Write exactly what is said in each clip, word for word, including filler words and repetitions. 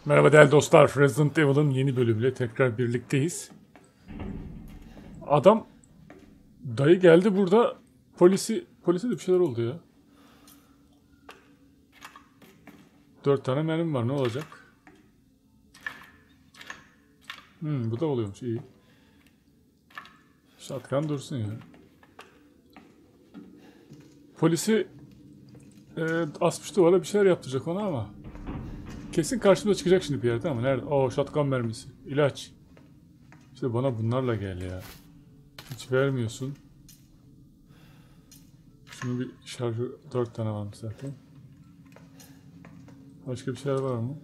Merhaba değerli dostlar. Resident Evil'ın yeni bölümüyle tekrar birlikteyiz. Adam dayı geldi burada. Polisi polise de bir şeyler oldu ya. Dört tane mermim var, ne olacak? Hmm, bu da oluyormuş, iyi. Shotgun dursun ya. Polisi e, asmış duvara, bir şeyler yaptıracak ona ama. Kesin karşımıza çıkacak şimdi bir yerde ama nerede? Oo, shotgun mermisi. İlaç. İşte bana bunlarla gel ya. Hiç vermiyorsun. Şunun bir şarjı dört tane varmış zaten. Başka bir şeyler var mı?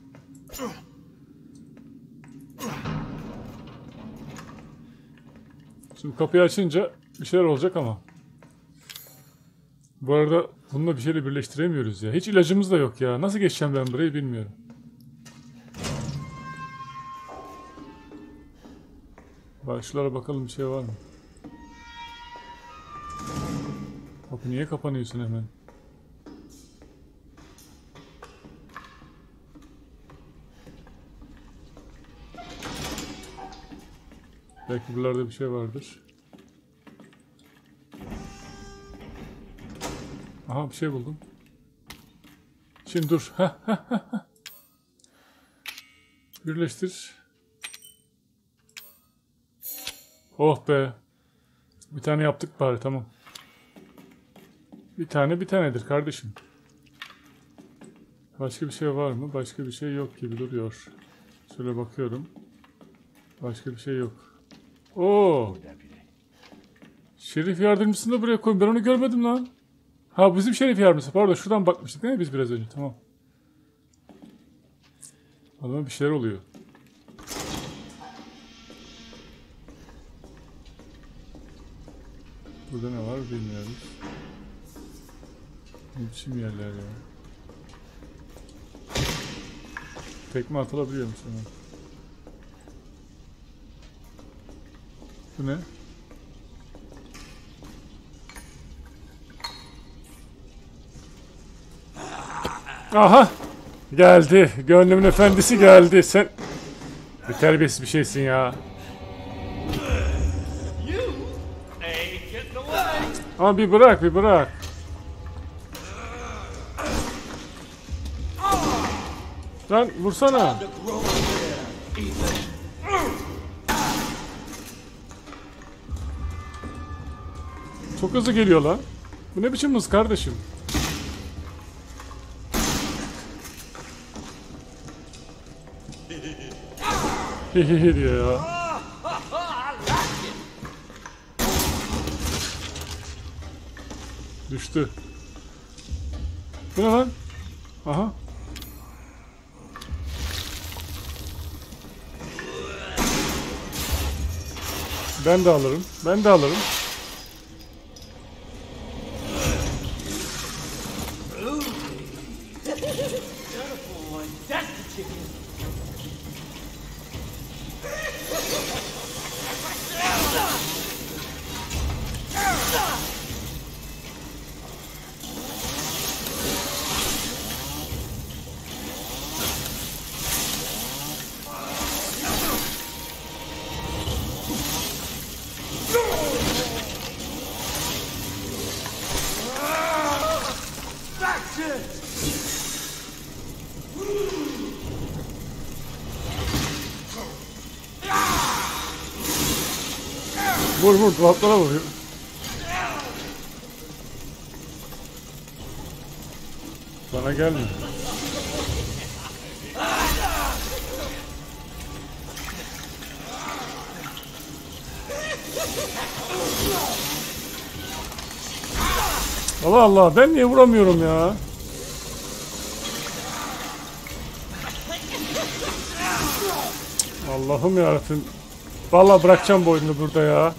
Şimdi kapıyı açınca bir şeyler olacak ama. Bu arada bununla bir şeyle birleştiremiyoruz ya. Hiç ilacımız da yok ya. Nasıl geçeceğim ben burayı bilmiyorum. Bak şuralara bakalım, bir şey var mı? Kapı niye kapanıyorsun hemen? Belki buralarda bir şey vardır. Aha, bir şey buldum. Şimdi dur. Birleştir. Oh be. Bir tane yaptık bari, tamam. Bir tane bir tanedir kardeşim. Başka bir şey var mı? Başka bir şey yok gibi duruyor. Şöyle bakıyorum. Başka bir şey yok. Oo. Şerif yardımcısını da buraya koyun. Ben onu görmedim lan. Ha, bizim şerif yardımcısı. Pardon, şuradan bakmıştık değil mi biz biraz önce? Tamam. Adama bir şeyler oluyor. Burada ne var bilmiyoruz. Ne biçim yerler ya. Tekme atılabiliyormuş hemen. Bu ne? Aha! Geldi. Gönlümün efendisi geldi. Sen bir terbiyesiz bir şeysin ya. Ama bir bırak, bir bırak. Lan vursana. Çok hızlı geliyor lan. Bu ne biçim hız kardeşim? Hehehe diyor ya. Düştü. Bu ne lan? Aha. Ben de alırım. Ben de alırım. Vur vur, dolaplara vuruyor. Bana gelmiyor. Allah Allah, ben niye vuramıyorum ya? Allah'ım yarabbim. Vallahi bırakacağım bu oyunu burada ya.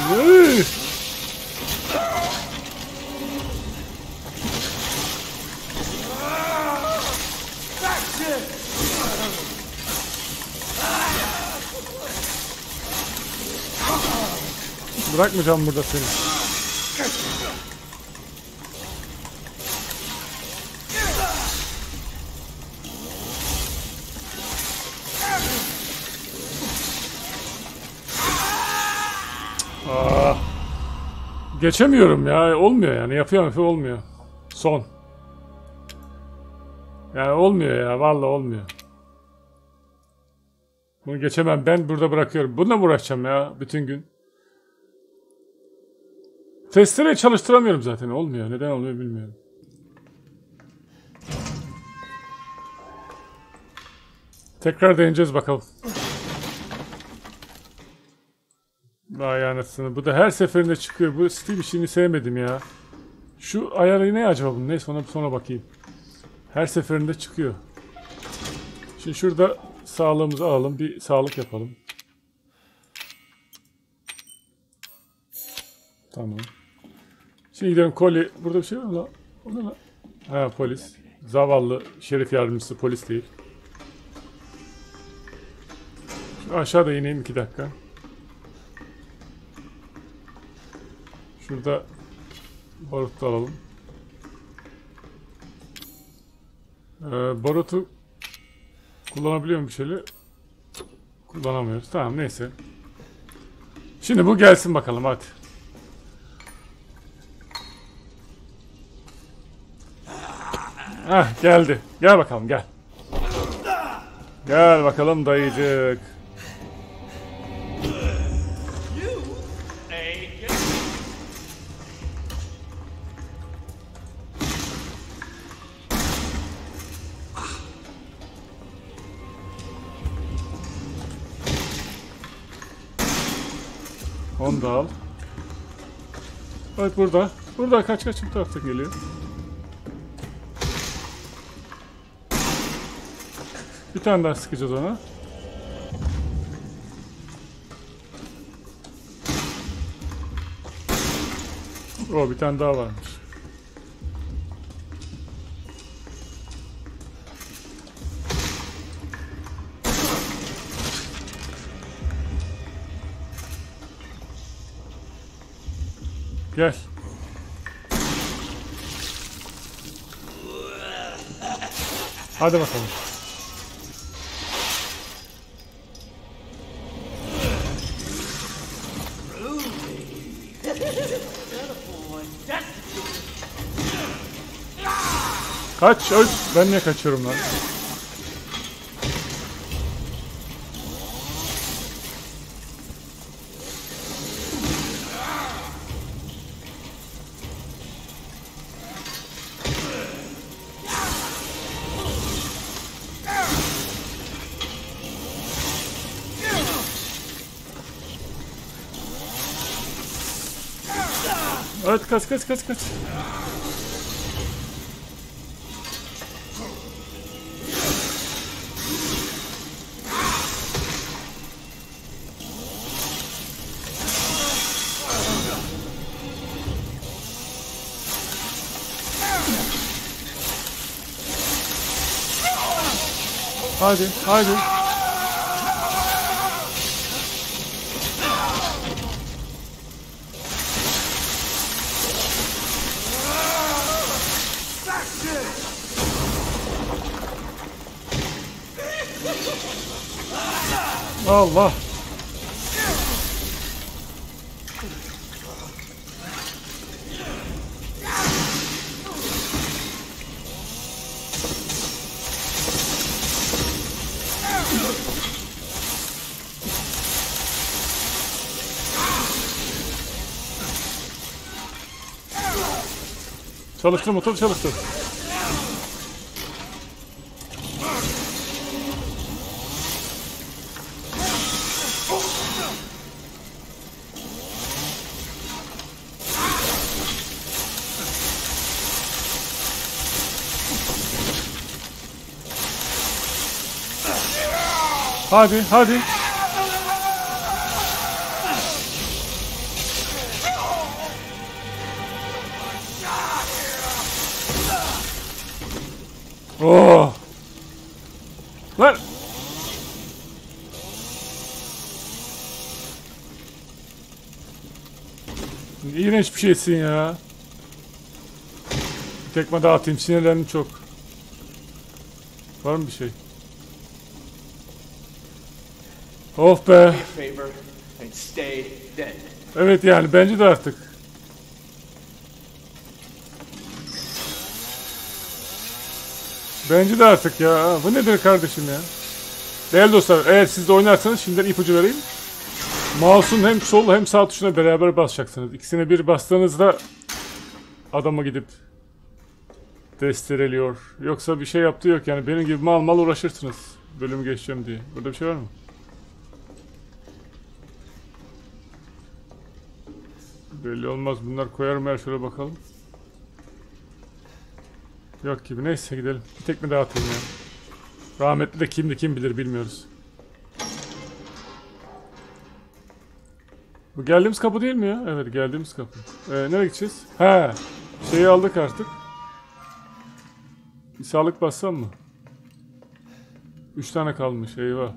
Hey! Bırakmayacağım burada seni. Aa, geçemiyorum ya. Olmuyor yani. Yapıyorum yapıyorum olmuyor. Son. Yani olmuyor ya. Vallahi olmuyor. Bunu geçemem. Ben burada bırakıyorum. Bununla mı uğraşacağım ya bütün gün? Testereyi çalıştıramıyorum zaten. Olmuyor. Neden olmuyor bilmiyorum. Tekrar deneyeceğiz bakalım. Vay anasını. Bu da her seferinde çıkıyor. Bu Steam işini sevmedim ya. Şu ayarı ne acaba bunun? Neyse ona sonra bakayım. Her seferinde çıkıyor. Şimdi şurada sağlığımızı alalım. Bir sağlık yapalım. Tamam. Şimdi gidelim Koli. Burada bir şey var mı lan? O ne lan? Ha polis. Zavallı şerif yardımcısı polis değil. Şu aşağıda ineyim iki dakika. Şurada barut da alalım. Ee, barutu kullanabiliyor muyum şöyle? Kullanamıyoruz. Tamam neyse. Şimdi bu gelsin bakalım hadi. Hah geldi. Gel bakalım gel. Gel bakalım dayıcık. Onu da al. Bak burada. Burada kaç kaç bu tarafta geliyor. Bir tane daha sıkacağız ona. O bir tane daha varmış. Gel. Hadi bakalım. Kaç, öl. Ben niye kaçıyorum lan? Evet kaç kaç kaç kaç. Hadi hadi. Allah. Çalıştır motor çalıştır. Hadi hadi. Oh! Lan! İğrenç bir şeysin ya. Bir tekme daha atayım, sinirlerim çok. Var mı bir şey? Of be. Evet yani bence de artık. Bence de artık ya. Bu nedir kardeşim ya? Değerli dostlar, eğer siz de oynarsanız şimdiden ipucu vereyim. Mouse'un hem sol hem sağ tuşuna beraber basacaksınız. İkisine bir bastığınızda adama gidip destereliyor. Yoksa bir şey yaptığı yok yani. Benim gibi mal mal uğraşırsınız. Bölümü geçeceğim diye. Burada bir şey var mı? Belli olmaz. Bunlar koyarım her şöyle bakalım. Yok gibi. Neyse gidelim. Bir tekme daha atayım ya. Rahmetli de kimdi kim bilir bilmiyoruz. Bu geldiğimiz kapı değil mi ya? Evet geldiğimiz kapı. Ee, nereye gideceğiz? He. Şeyi aldık artık. Bir sağlık bassam mı? Üç tane kalmış. Eyvah.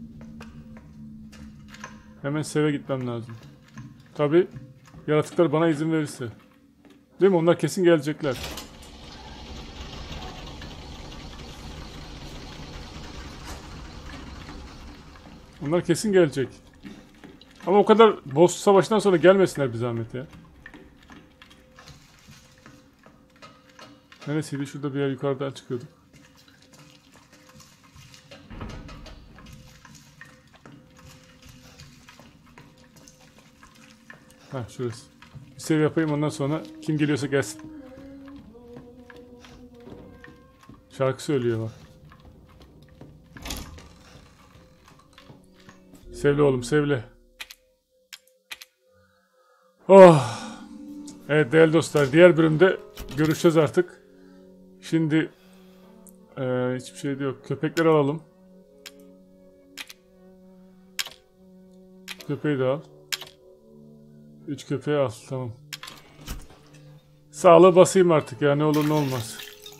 Hemen seve gitmem lazım. Tabi yaratıklar bana izin verirse. Değil mi? Onlar kesin gelecekler. Onlar kesin gelecek. Ama o kadar boss savaşından sonra gelmesinler bir zahmet ya. Neresiydi? Şurada bir yer yukarıdan çıkıyorduk. Hah şurası. Bir sev yapayım ondan sonra kim geliyorsa gelsin. Şarkı söylüyor bak. Sevle oğlum sevle. Oh. Evet değerli dostlar diğer bölümde görüşeceğiz artık. Şimdi ee, hiçbir şey de yok. Köpekleri alalım. Köpeği de al. Üç köpeği al tamam. Sağlığı basayım artık ya ne olur ne olmaz.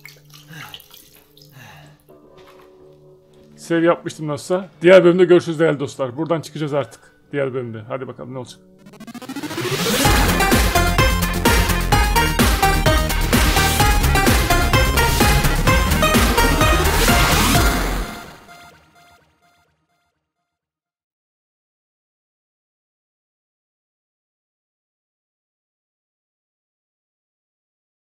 Sev yapmıştım nasılsa. Diğer bölümde görüşürüz değerli dostlar. Buradan çıkacağız artık. Diğer bölümde. Hadi bakalım ne olacak.